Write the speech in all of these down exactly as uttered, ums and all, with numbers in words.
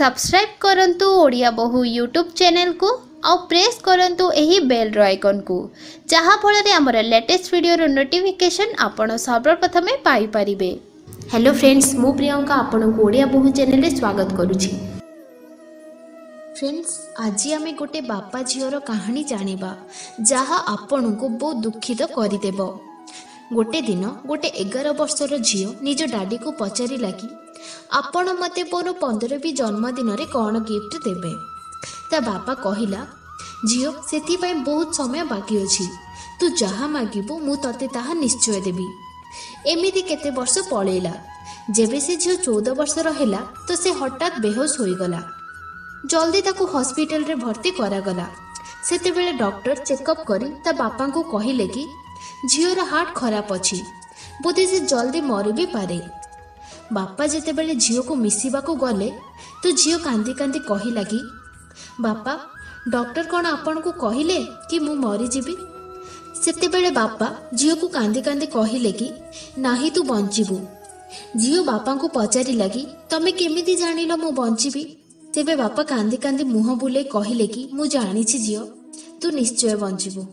Subscribe करंतु ओडिया बहु YouTube channel को और प्रेस करंतु एही बेल आइकन को जहाँ फल आमर लेटेस्ट वीडियो नोटिफिकेशन आपण सर्वप्रथम पाई परिबे। हेलो फ्रेंड्स, मु प्रियंका आपण को ओडिया बहु चैनल रे स्वागत करूची। फ्रेंड्स, आज आम गोटे बापा झीर कहानी जानिबा जहाँ आपण को बहुत दुखित करदेव। गोटे दिन गोटे एगार वर्षर झील निज डाडी को पचारिला कि आपण मते मोर पंद्रह भी जन्मदिन रे कौन गिफ्ट देबे। ता बापा कहिला, झील सेथिपाई बहुत समय बाकी अछि, तू जहाँ मागिबो मु तते ताहा निश्चय देबी। एमिति केते वर्ष पळेला। जेबे से झील चौदह वर्षर हेला तो से हठात बेहोश होई गला। जल्दी ताकू हॉस्पिटल रे भर्ती करागला। सेते बेले डॉक्टर चेकअप करी ता बापा को कहिले कि झीर हार्ट खराब अछि, बोधे से जल्दी मरी भी पारे। बापा जेते बेले झील को मिसिबा को गले तो झील कांदी कांदी कहिला कि बापा, डॉक्टर कौन आपण को कहिले कि मु मरी जीवी। सेते बेले बापा झील को कांदी कांदी कहिले कि नाही तू बंचिबू। झील बापा को पचारिला कि तमे केमिति जानिलो मु बंचिबी। तेबे बापा कांदी कांदी मुह बुले कहिले कि मु जानिछि झील, तू निश्चय बंचिबू।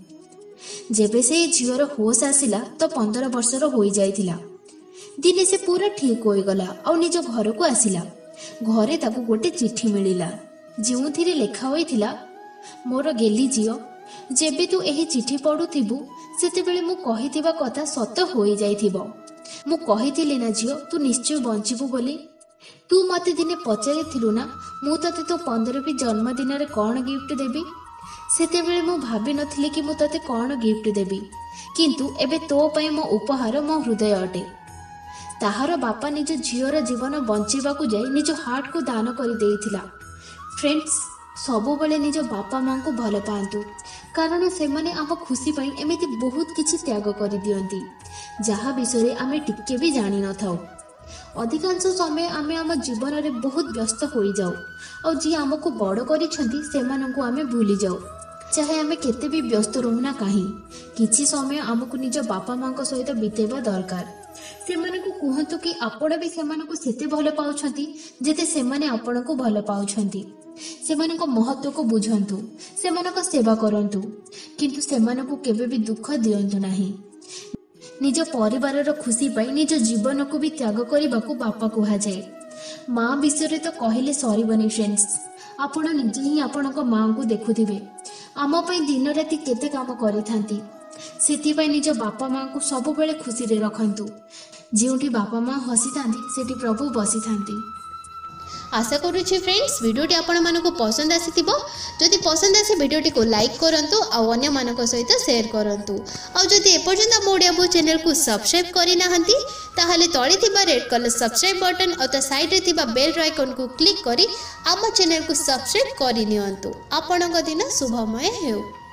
जेबे से झीवर होश आसिला तो पंद्रह वर्षर होई जाइथिला। दिने से पूरा ठीक होई गला और निज घर को आसिला। घरे ताकू गोटे चिट्ठी मिलिला जोंथिरे लेखा होइथिला, मोर गेली झील, जेबे तू एही चिट्ठी पढुथिबु सेते बेले मु कहिथिबा कथा सत होई जाइथिबो। मु कहिथिली ना झील, तू निश्चय बंचिबु बोली। तू मते दिने पचारिथिलु ना मु तते तो पंद्रह भी जन्मदिन रे कौन गिफ्ट देबी। सेते बेले मु भाबी नथिली कि मु तते कौन गिफ्ट देबी, किंतु एबे तो पई मो उपहार मो हृदय अटे। ताहार बापा निज झीवर जीवन बंचिबाकू जाई निज हार्ट को दान कर देइथिला। फ्रेंड्स, सबु बेले निज बापा मां को भल पांतु, कारण से माने आम खुशी पई एमिति बहुत किछि त्याग कर दियंती जहा विषय आमे टिके भी जानि न थाउ। अधिकांश समय आमे आम जीवन रे बहुत व्यस्त होई जाऊ और जी आमको बड़ करिसंती सेमानंकु आमे भूली जाऊ। चाहे आमे केते भी व्यस्त रहूना काहे, किछि समय आमको निज बापा मां को सहित बितेबा दरकार। सेमानंकु कहंतु कि आपण भी सेमानंकु सेते भल पाउछंती जेते सेमाने आपणको भल पाउछंती। सेमानंको महत्व को बुझंतु, सेमानंको सेवा करंतु, किंतु सेमानंकु केबे भी दुख दियंतु नाही। निज परिवार खुशी पाई निज जीवन को भी त्याग करने को बापा कहा जाए। माँ विषय तो कहले सरबनी। फ्रेंड्स, आपण निजे ही आपण माँ को देखुथिबे आम पई दिन राति केते काम करिथांती। सेथिपाई निज बापा माँ को सब बेले खुशी रे रखंतु। जोंठी बापा माँ हसी थांती सेठी प्रभु बसी थांती। आशा करुछि फ्रेंड्स वीडियोटी आपण मानको पसंद आसीथिबो। जदि पसंद आसे वीडियोटी को लाइक करंतु आ अन्य मानको सहित शेयर करंतु। आ जदि एपर्यंत हम ओडिया बहु चैनल को सब्सक्राइब करि नाहंती ताहाले तळे थिबा रेड कलर सब्सक्राइब बटन और ता साइड रे थिबा बेल आइकन को क्लिक करी आम चैनल को सब्सक्राइब करि नियंतु। आपणक दिन शुभमय हेउ।